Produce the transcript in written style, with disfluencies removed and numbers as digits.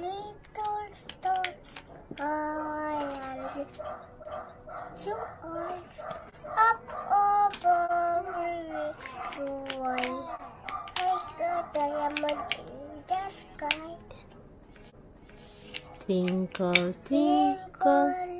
Little stars are two eyes up above the world, like a diamond in the sky. Twinkle, twinkle,